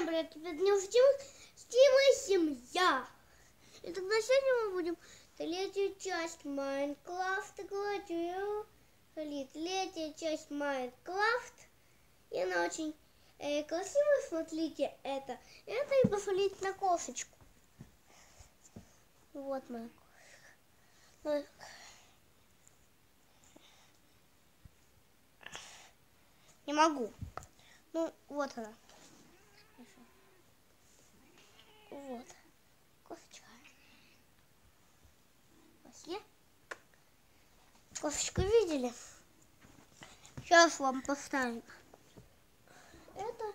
привет, теперь днем Стима семья. И тогда сегодня мы будем третью часть Майнкрафта говорю. Третья часть Майнкрафт. И она очень красивая, смотрите это и посмотрите на кошечку. Вот моя кошечка. Не могу. Ну, вот она. Вот. Кофечка. После. Кофечку видели? Сейчас вам поставим. Это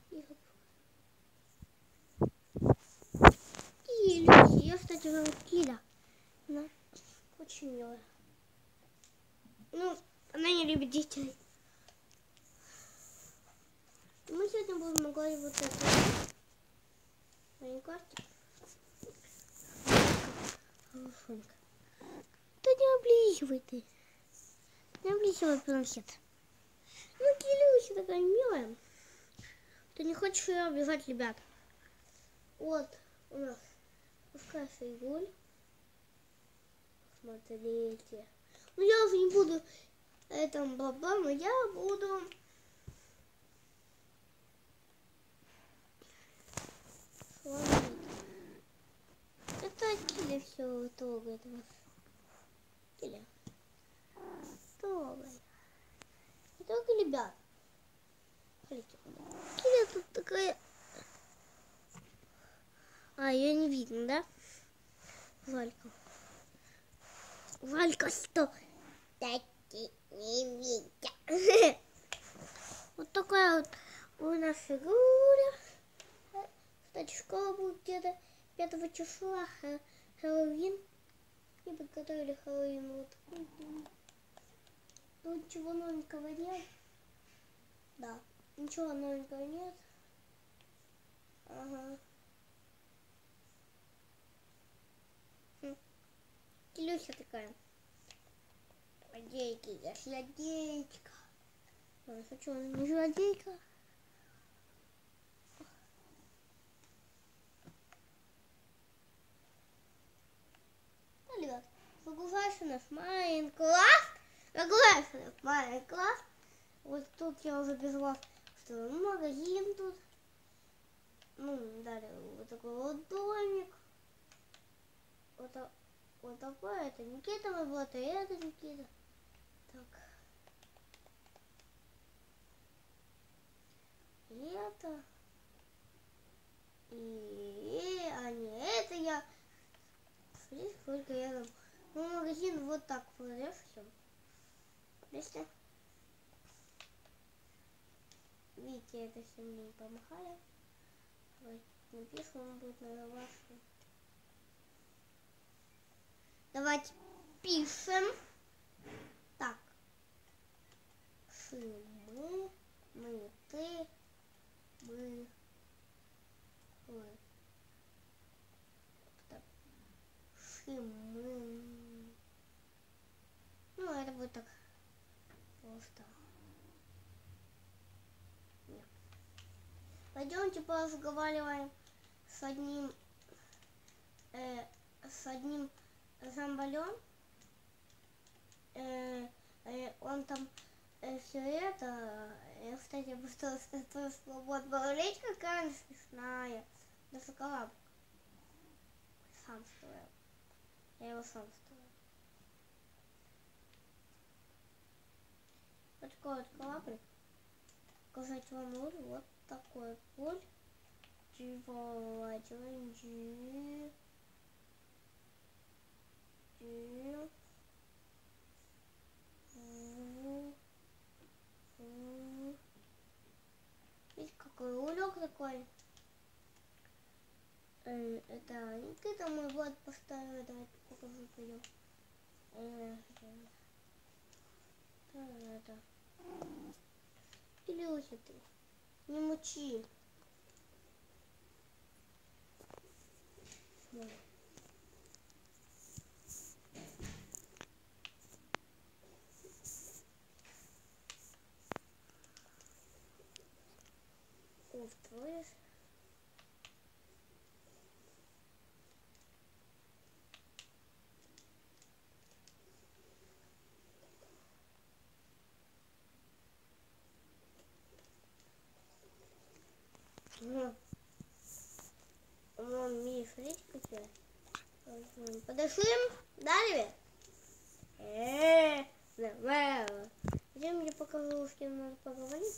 и Люси. Я, кстати, зовут Кида. Она очень милая. Ну, она не любит детей. Мы сегодня будем играть вот это. Майнкрафт. Да не облизывай ты. Не облизывай планшет. Ну, Килюся такая милая. Ты не хочешь ее обижать, ребят? Вот у нас пускайся иголь. Смотрите. Ну, я уже не буду этим баблом, но я буду... Это Киля все трогает вас. Киля. Трогай. Не трогай, ребят. Смотрите. Киля тут такая... А, ее не видно, да? Валька. Валька, что? Таки не видя. Вот такая вот у нас фигура. Кстати, школа будет где-то 5 числа, Хэллоуин. И подготовили Хэллоуин. Вот. Ну, ничего новенького нет. Да, ничего новенького нет. Ага. Килюся такая. Злодейки, я злодейка. Ой, хочу, она не злодейка. Ну, ребят, загружайся наш Майнкрафт. Загружайся наш Майнкрафт. Вот тут я уже без вас строил магазин тут. Ну, далее вот такой вот домик. Вот такой, это Никита мой вот, и это Никита. Так. И это. А не это я. Смотрите, сколько я там. Ну, магазин вот так кладешь, все. Если. Видите, это все мне помахали. Давайте напишем, он будет на вашу. Давайте пишем. Так. Мы, ты, мы. Так. Мы. Ну, это будет так. Просто. Нет. Пойдемте поразговариваем с одним зомбалем. Он там все это. Я, кстати, просто свободная речь какая смешная. Даже коллаб. Сам строил. Я его сам строил. Вот такой вот коллабрик. Показать вам вот такой пуль. Видите, какой улёк такой. Это Никита мой вот поставил. Давайте покажу, пойдем. Это. Илюся ты. Не мучи. Устроишь. Вон, видишь, смотрите, какие. Подошли, да, ребят? Давай. Где мне показалось, с кем надо поговорить?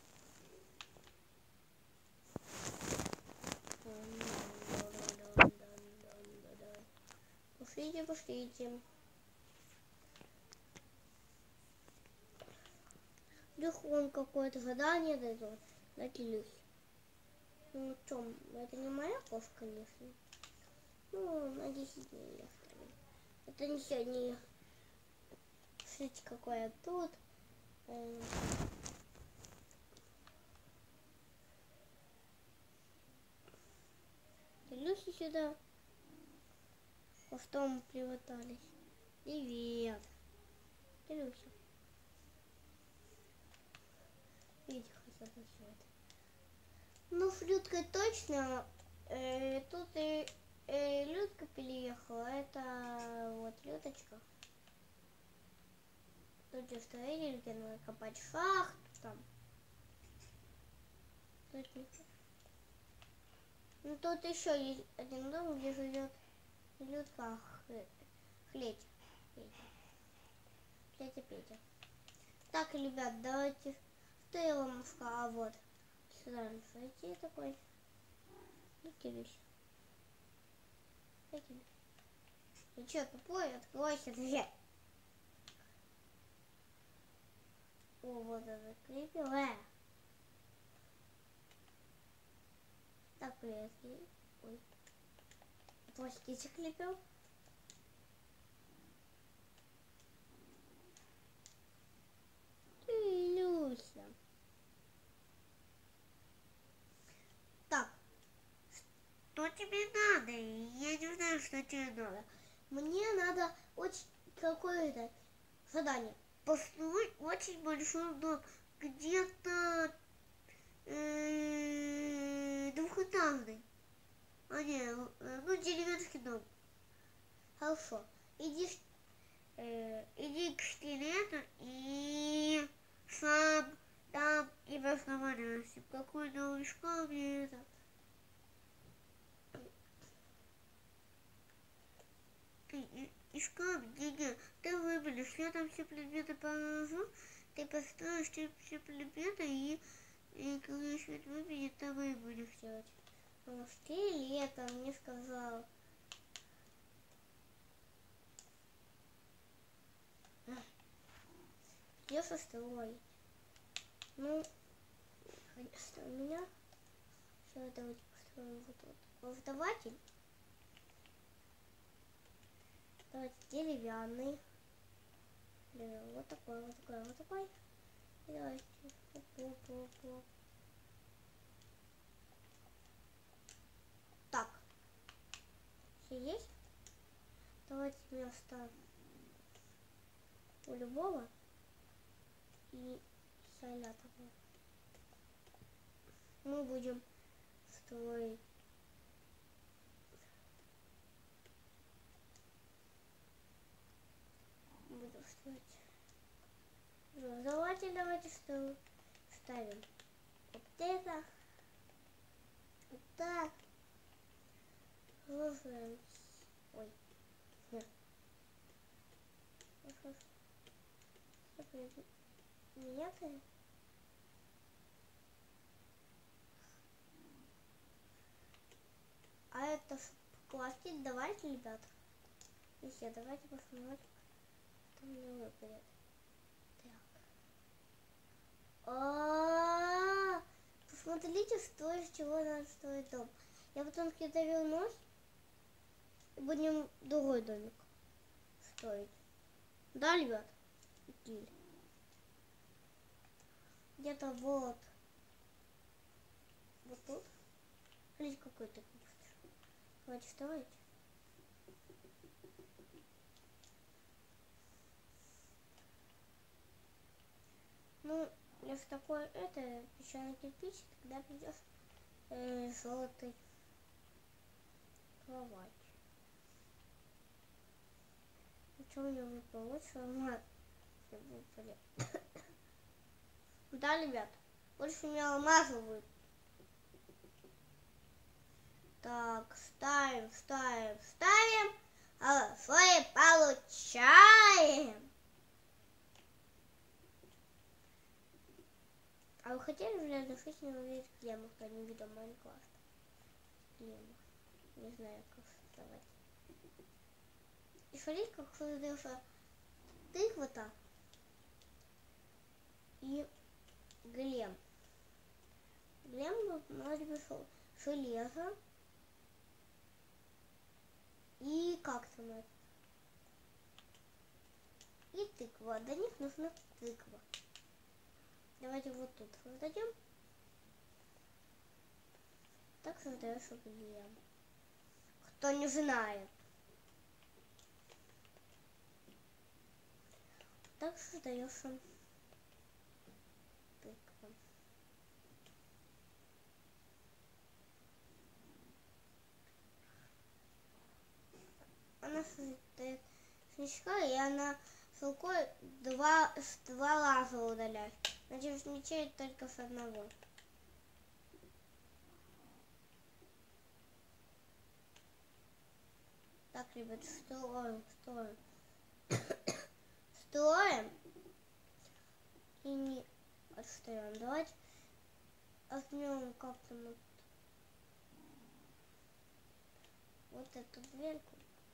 Пошлите, пошлите. Вдруг он какое-то задание дает. Дайте. Ну, в чем? Это не моя кошка, конечно. Ну, на 10 дней оставим. Это не сегодня. Смотрите, какое тут. Люси сюда. Хвостом приватались. Привет. Люся. Видите, хотя бы все это. Ну, с Людкой точно. Тут и Людка переехала. Это вот Людочка. Тут же строили, где надо копать шахту там. Тут не... Ну, тут еще есть один дом, где живет Людка Хлетя. Петя. Так, ребят, давайте. Что я вам сказала? Вот. Сюда зайти такой. Ну, Кирюсь. Ты что, тупой? Откройся, дверь. О, вот это крепил. Так, привет. Ой. Пластичек лепил. Люся. Так. Что тебе надо? Я не знаю, что тебе надо. Мне надо очень какое-то задание. Построить очень большой дом. Где-то двухэтажный. Ну, деревенский дом. Хорошо. Иди к скелету и сам там и разговаривайся. Какой новый школ мне это? Из камня, ты выберешь, я там все предметы положу, ты построишь все предметы и когда свет выберет, там и будешь делать. Скелет, мне сказал. Где строить? Ну, конечно, у меня. Все, давайте построим вот тут. Воздаватель. Давайте деревянный. Вот такой. И давайте. Так. Все есть? Давайте место у любого и салятового. Мы будем строить. Буду строить. Давайте что ставим. Вот это. Вот так. Ой. Нет. Нет. А это пластик, давайте, ребят. Еще давайте посмотрим, что мне выпадет. Так. Посмотрите, что из чего надо строить дом. Я потом когда вернусь, и будем другой домик строить. Да, ребят? Где-то вот тут. Смотрите, какой-то. Давайте строить. Ну, если такое это песчаный кирпич, тогда придешь желтый кровать. Ничего у него не получится, выпали. Да, ребят, больше у меня алмазы выпали. Так, ставим, ставим, ставим. А свои получаем. А вы хотели в реальной жизни увидеть клемму, кто не видел Майнкрафт? Клемму. Не знаю, как создавать. И смотрите, как создается тыква-то и глем. Глем надо железо. И как там это? И тыква. До них нужна тыква. Давайте вот тут создадим. Так создаешь глем. Кто не знает. Так создаешь тыкву. Она создает снежка, и она с рукой два ствола удаляет. Значит, мечает только с одного. Так, ребят, строим. Строим. И не отстаем. Давайте возьмем как-то вот эту дверку.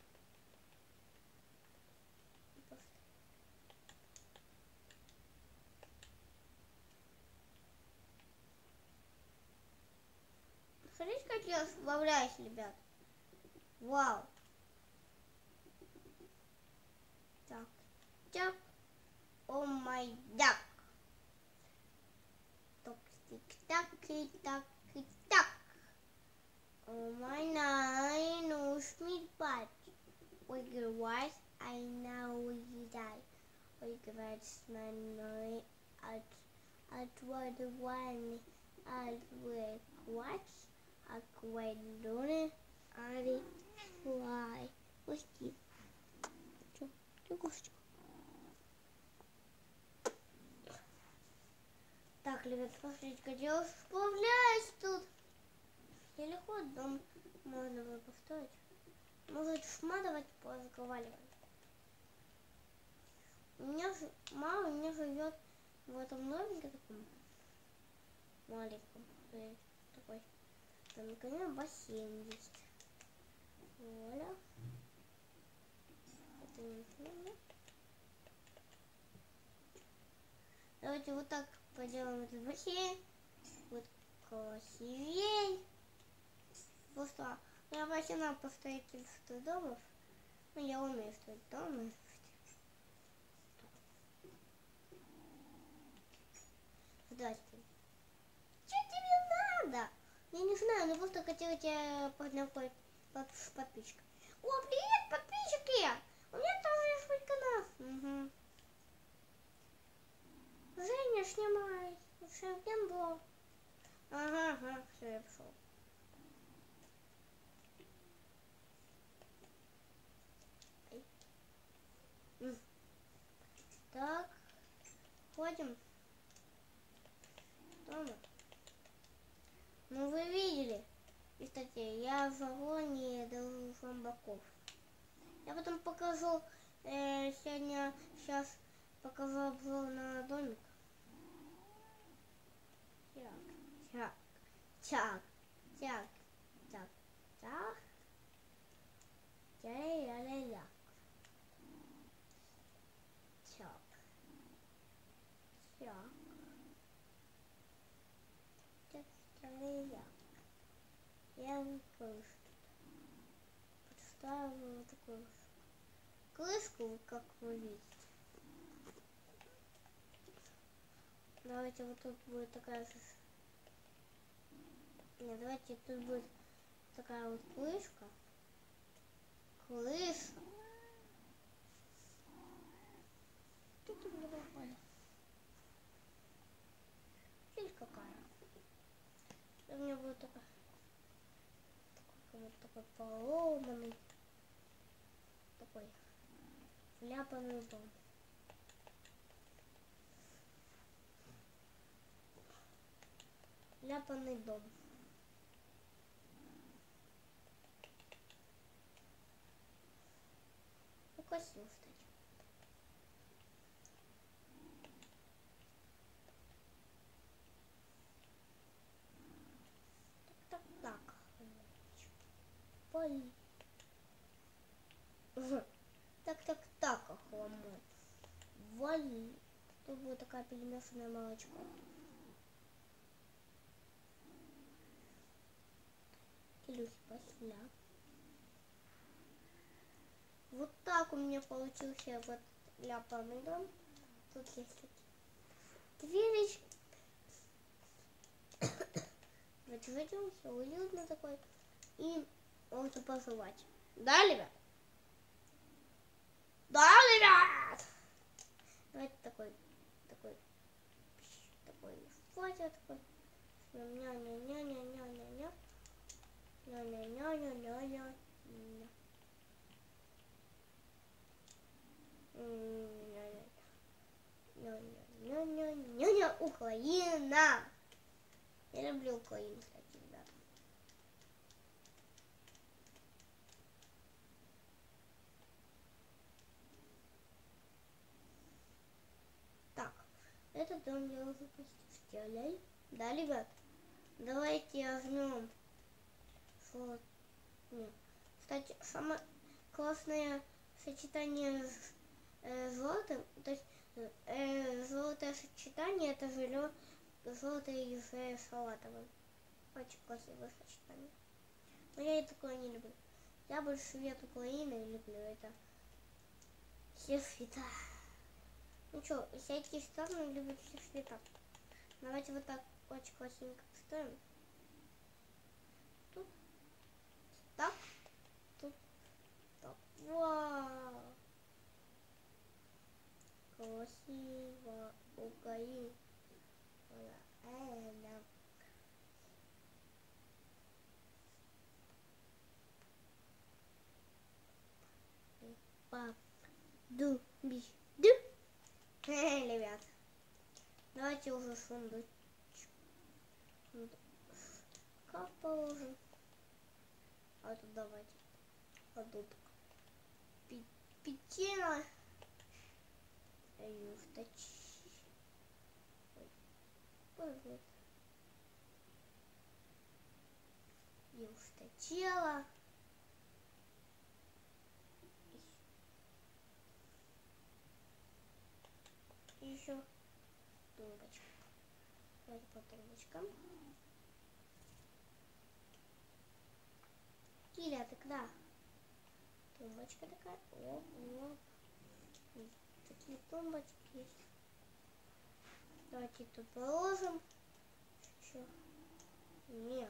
Смотрите, как я справляюсь, ребят. Вау. Так, так. О май дак. Так, и так, и так. О май найн, усмит пать. Ой, говорит, I know you die. Ой, говорит, сманой от one от what? Аквайдоны, ари, флай. Пусти. Чё, кошечка? Так, ребят, смотрите, как я справляюсь тут. Легко дом можно было построить. Может сматывать, разговаривать. У меня мама у меня живет в этом домике таком маленьком. Такой. Там, наконец, бассейн есть. Вуаля. Это не нужно. Давайте вот так поделаем этот бассейн. Вот красивей. Просто я начинаю по строительству домов. Но я умею строить дома. Здрасте. Что тебе надо? Я не знаю, но просто хотела тебя познакомить с подписчиком. О, привет, подписчики! У меня тоже есть свой канал. Угу. Женя, снимай. Шевкен блог. Ага, все, я пошел. Так, ходим. Дома. Ну вы видели, и, кстати, я в вагоне до зомбаков. Я потом покажу, сейчас покажу обзор на домик. Так, так, так, так, так, ля-ля-ля-ля. Так, так, так, ля-ля-ля. Я крышу. Подставила такую крышку, как вы видите. Давайте вот тут будет такая же. Нет, давайте тут будет такая вот крышка. Крыша. Тут у меня попали. Здесь какая. У меня будет такая. Вот такой поломанный. Такой вляпанный дом. Ляпанный дом. красиво, кстати. Так. Пой. Так, охламон. Вали. Тут будет такая перемешанная молочко. Илюхи посля. Вот так у меня получился вот ляпанный дом. Тут есть дверечки. Вот выйдем, все уютно такой. И можно пожелать. Да, ребят? Да, ребят! Давайте такой фотик такой. Ня-ня-ня-ня-ня-ня-ня. Ня-ня-ня-ня-ня-ня. Ня-ня-ня-ня-ня. Украина! Я люблю Украину, кстати, ребята. Так, этот дом я уже почти сделал. Да, ребят? Давайте возьмем. Нет. Кстати, самое классное сочетание с золотом, то есть золотое сочетание, это золотое и салатовое. Очень красивое сочетание. Но я и такое не люблю. Я больше цвет Украины люблю. Это все цвета. Ну что, всякие страны любят все цвета. Давайте вот так очень красивенько поставим. Тут. Так. Тут. Так. Вау. Красиво. Украина. Ребят, давайте уже сундучок. Как положим? А тут давайте. А тут пятина. Юстачела. Еще трубочка. Давайте по трубочкам. Киля, ты когда? Тумбочка такая. О. Такие тумбочки есть. Давайте тут положим. Еще. Не.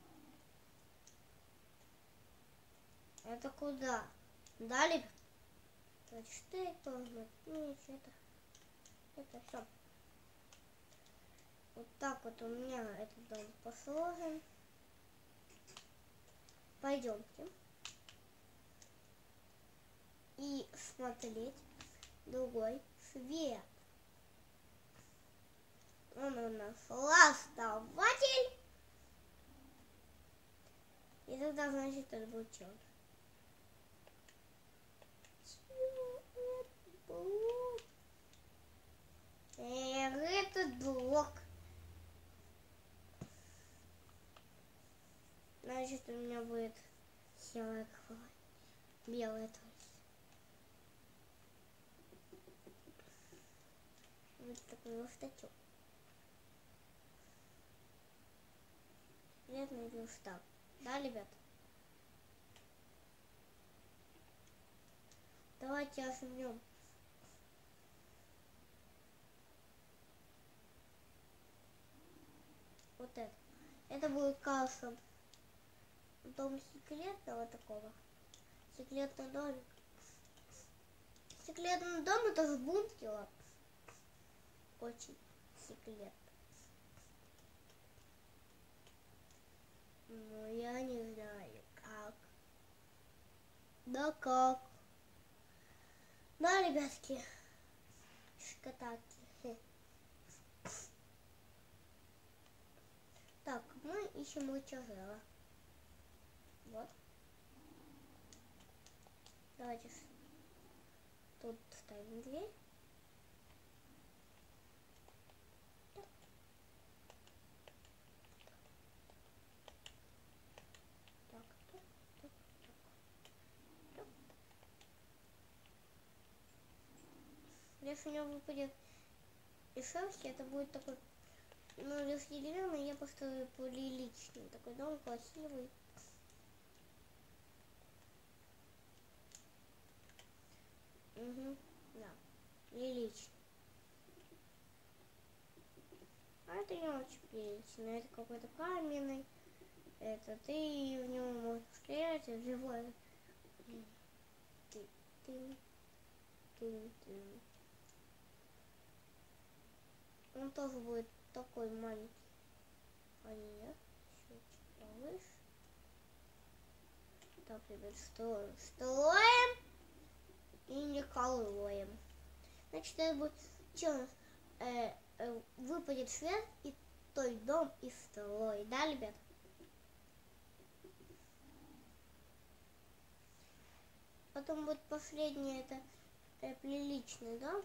Это куда? Дали? Давайте штырь положим. Нет, это все. Вот так вот у меня этот дом посложен. Пойдемте. И смотреть другой свет. Он у нас ластователь. И тогда, значит, это будет черт. Этот блок. Значит, у меня будет белая кровать. Белая, то есть. Вот такой вот статью. Приятный верстак. Да, ребят? Давайте ожмем. Вот это. Это будет кассом. Дом секретного такого. Секретный домик. Секретный дом это с бункера. Очень секрет. Но я не знаю как. Да как. Да, ребятки. Шкататки. Так, мы ищем рычажера. Вот. Давайте Тут ставим дверь. Так. Так, так, так, так, так. Если у него выпадет из шерсти, это будет такой, ну, если деревянный, я поставлю приличный. Такой дом красивый. Угу, да, приличный. А это не очень прилично. Это какой-то каменный. Это ты в него можешь стрелять, и живой. Ты. Он тоже будет такой маленький. А нет, чуть повыше. Так, ребят, строим и не колоем. Значит, это будет что, выпадет свет и той дом и строй, да, ребят? Потом будет последний, это приличный дом.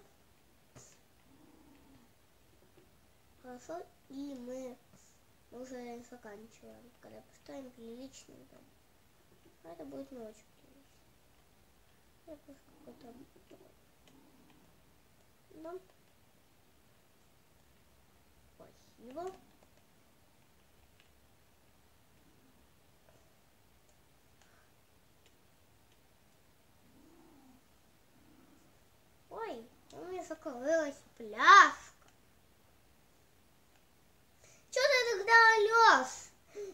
Хорошо, и мы уже заканчиваем, когда поставим приличный дом. А это будет не очень прилично. Это просто какой-то дом. Спасибо. Ой, у меня закрылась пляжка. Что ты тогда орешь?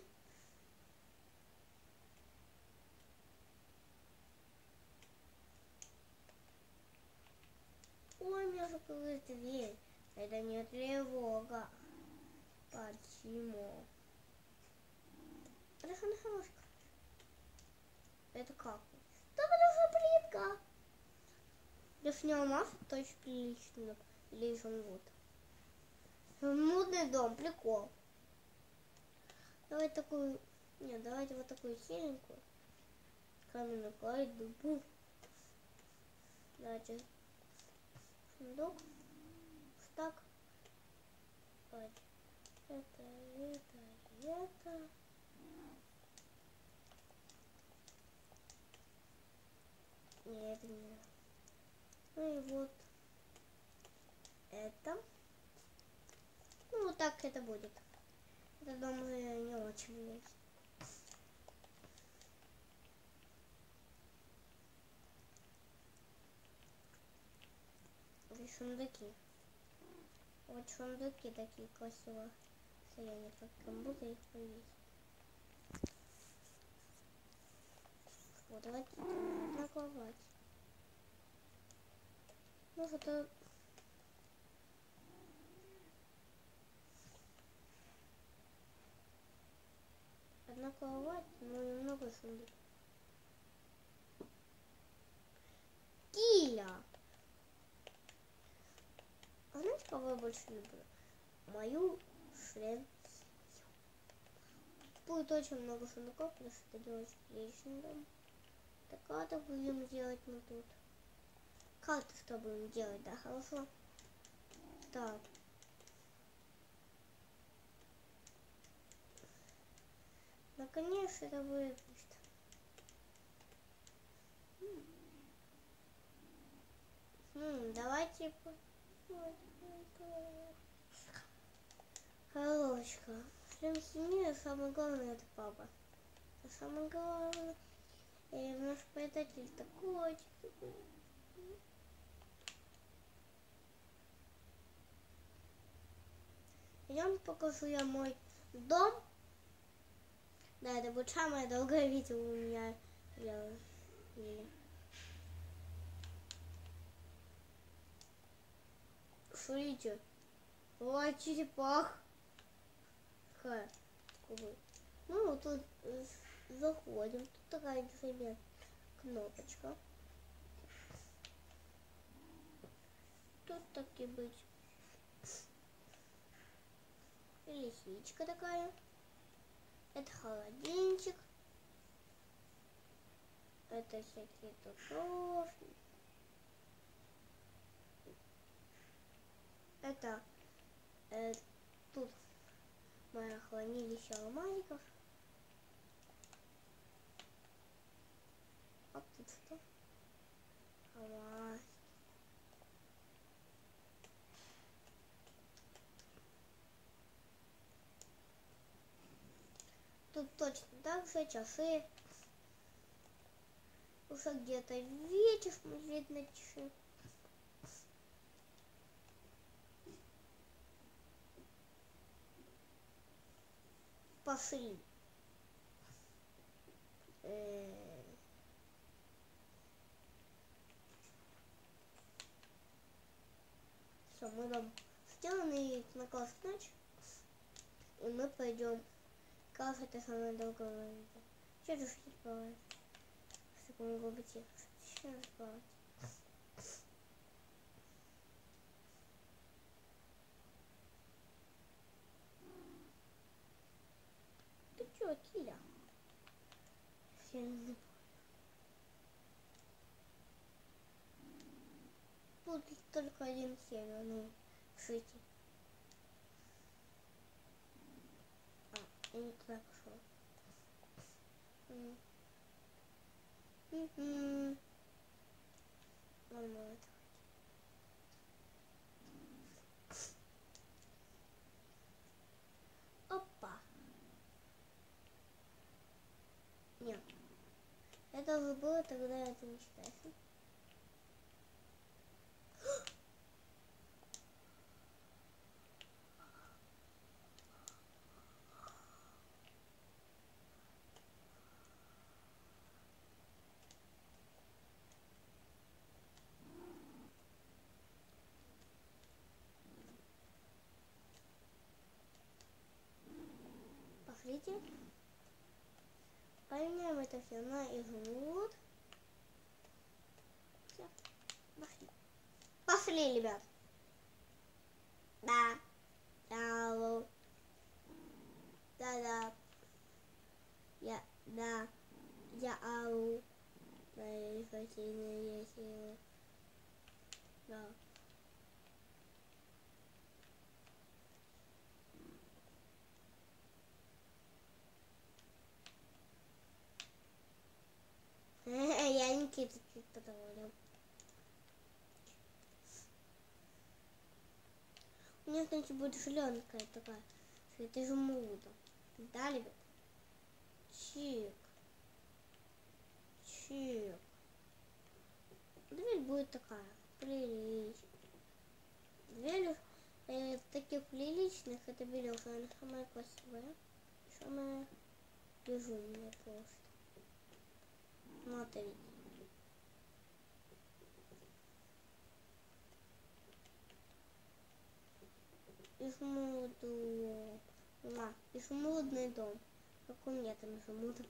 Ой, у меня закрылась дверь. Это не тревога. Почему? Это же на хороший. Это как? Да потому что плитка. Если не алмаз, то очень прилично. Или изумруд. Мудный дом, прикол. Давайте такую... Нет, давайте вот такую серенькую. Каменную кладь, дубу. Давайте сундук. Так. Давайте. Это. Нет, это не. Ну и вот. Это. Ну вот так это будет. Это дом не очень есть. И сундуки. Вот сундуки такие красивые. Стояли, как будто их повесить. Вот, давайте одна кровать. Ну это... Одна кровать, но немного сундук. Киля! А знаете, кого я больше люблю? Мою шлем. Будет очень много сундуков, потому что это не очень приличный дом. Так, как будем делать мы тут? Как-то что будем делать, да, хорошо? Так. Наконец это будет. Давайте. Хорошка. Член семьи, самое главное, это папа. А самое главное, наш предатель такой. Идем, покажу я мой дом. Да, это будет самое долгое видео у меня. Смотрите, ой, черепах. Ну, вот тут заходим. Тут такая, например, кнопочка. Тут таки быть. Лисичка такая. Это холодильничек. Это всякие тусовки. Это тут мое хранилище алмазиков. А тут что? Алмаз. Тут точно так же часы. Уже где-то вечер, видно, часы. Пошли. Все, мы дом сделаны на класс ночь. И мы пойдем. Класс это самое долгое видео. Что же бывает? Что могло быть тихо? Что бывает? Ты чё, Киля? Я не знаю. Тут только один сервер, ну, в сети. Я не туда пошел. Нормально. Опа. Нет. Это уже было, тогда это не считается. Пошлите. Поменяем это все на изумруд. Все. Пошли. Пошли, ребят. Да. Да. Да. Да. Я ау. Да. Я Никита чуть подавлю. У меня, значит, будет зелененькая такая. Это изумруда. Да, ребят? Чик. Чик. Дверь будет такая. Приличная. Дверь таких приличных, это берешь, она самая красивая. Самая безумная просто. Смотрите. Изумруду. Изумрудный дом. Как у меня там изумрудный.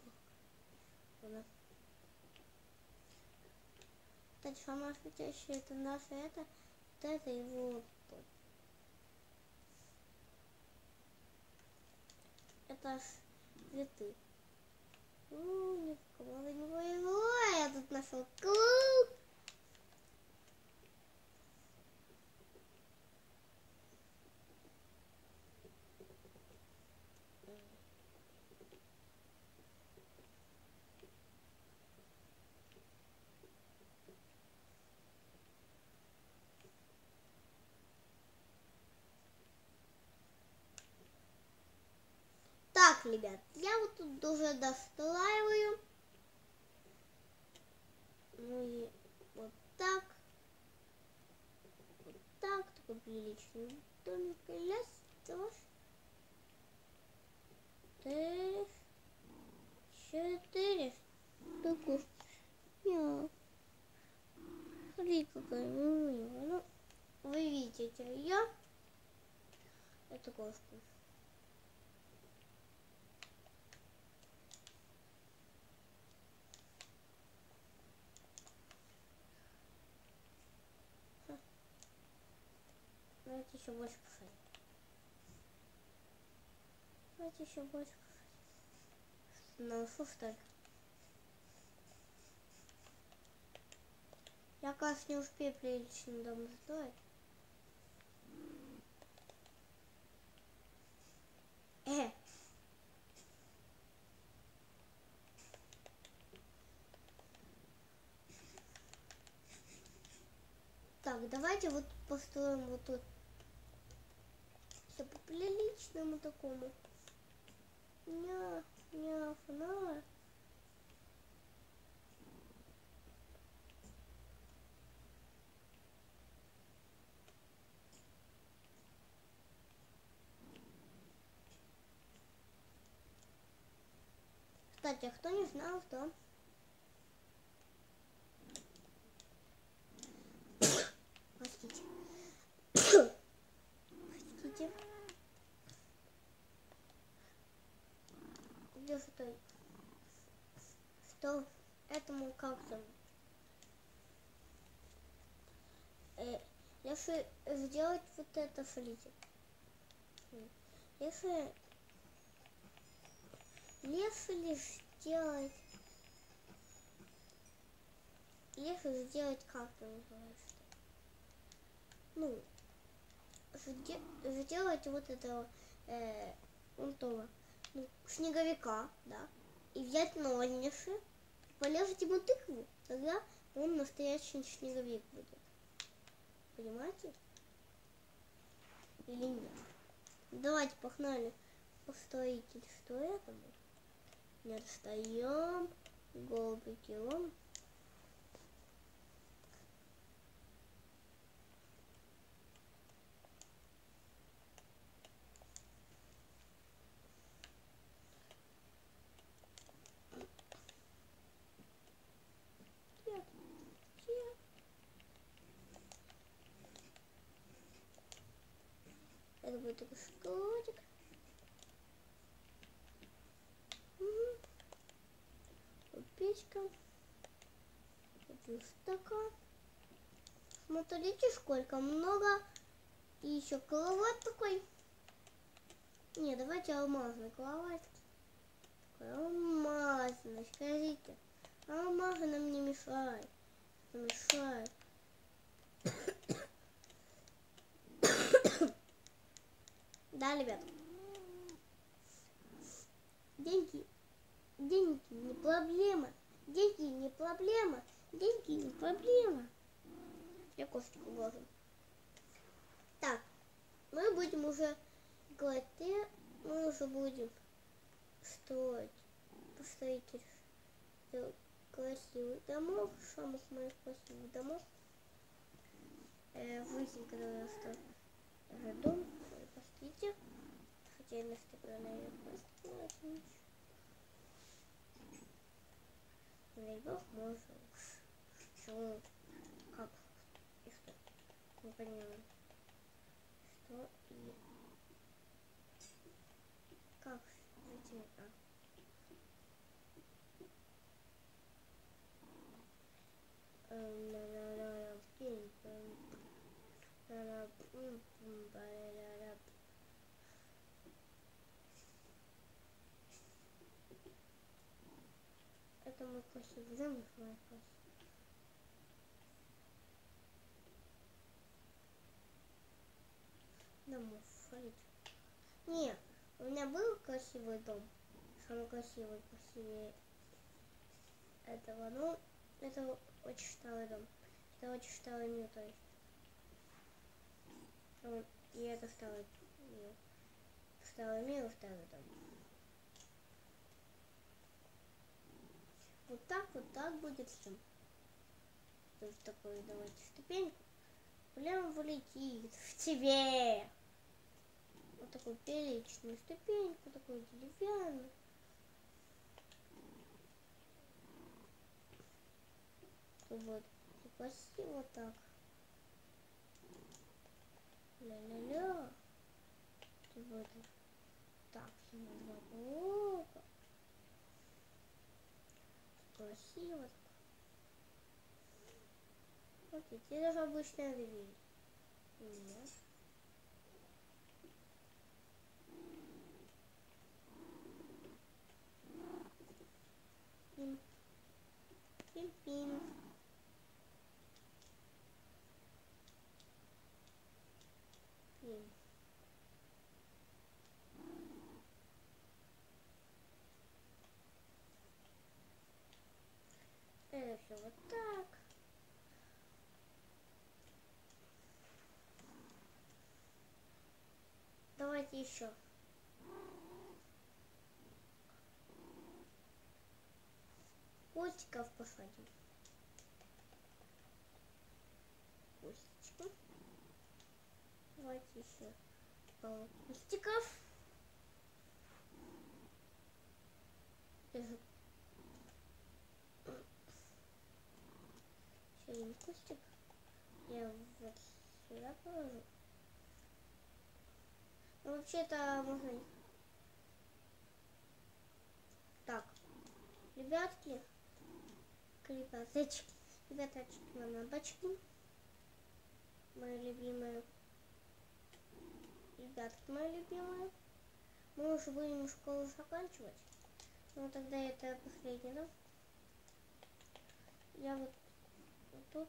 Кстати, самое светящее это наше это. Вот это и вот тут. Это цветы. Ни в кого не повезло. Я тут нашел клуб. Так, ребят, я вот тут уже достраиваю. Ну и вот так. Вот так. Такой приличный домик. Раз, два, три, четыре. Такой. Смотри, какая милая. Ну, вы видите ее. Это кошка. Давайте еще больше посадим. Давайте еще больше посадим. Ну, что ли? Я, кажется, не успею приличный дом сделать. Так, давайте вот построим вот тут все по приличному такому. Фонарь. Кстати, а кто не знал, то... Простите. Простите. Где что этому как-то... Если сделать вот это, смотрите. Если сделать как-то называется. Ну, сделать вот этого снеговика, да, и взять ножницы, полезать ему тыкву, тогда он настоящий снеговик будет. Понимаете? Или нет? Давайте погнали по строительству этому. Не отстаем. Голубики он. Это будет такой шоколадик. Печка. Стакан. Смотрите, сколько много. И еще кровать такой. Не, давайте алмазный кровать. Алмазный, скажите. Алмазы нам не мешают. Мешают. Да, ребят. Деньги не проблема. Деньги не проблема. Деньги не проблема. Я косточку вложу. Так, мы будем уже говорить, мы уже будем построить красивых домов, самых моих красивых домов. Выясним, когда я строю дом. Простите. Хотя я настроила просто. Дай бог, можно. Что? Как? И что? Не понимаю. Что и... Как? Это мой красивый замок, мой красивый. Домов, смотрите. Не, у меня был красивый дом. Самый красивый, красивее этого. Ну, это очень старый дом. Это очень старый мир, то есть. И это старый мир. Старый мир, старый дом. Вот так будет все. Тут такой, давайте, ступеньку. Прям вылетит в тебе. Вот такую приличную ступеньку, такую деревянную. Вот, и красиво так. Ля-ля-ля. Вот так, ему красиво. Вот эти даже обычная дверь. Нет. Пин-пин. Пин. Это все вот так. Давайте еще. Кустиков посадим. Кустички. Давайте еще пару кустиков. Еще один кустик. Я вот сюда положу. Ну, вообще-то можно... Так, ребятки, ребяточки, мамочки, мои любимые, ребятки мои любимые, мы уже будем школу заканчивать, но тогда это последний, да? Я вот тут,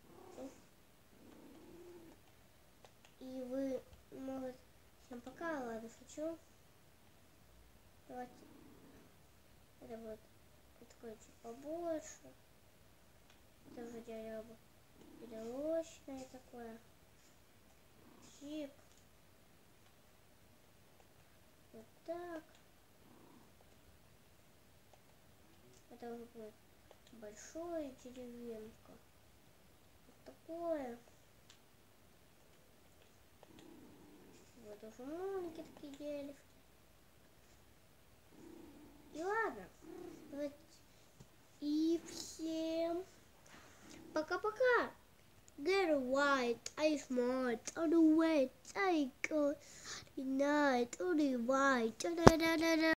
и вы, может, всем пока, ладно, шучу, давайте, это будет такое чуть побольше. Это уже дерево перелочное такое. Чик. Вот так. Это уже будет большое деревенка. Вот такое. Вот уже маленькие такие деревья. И ладно. Вот. И всем пока-пока. Get white, I smart, on the way, I go, night, on the white,